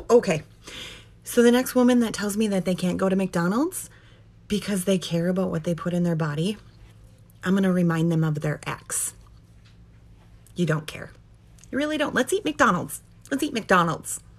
Okay. So the next woman that tells me that they can't go to McDonald's because they care about what they put in their body, I'm going to remind them of their ex. You don't care. You really don't. Let's eat McDonald's. Let's eat McDonald's.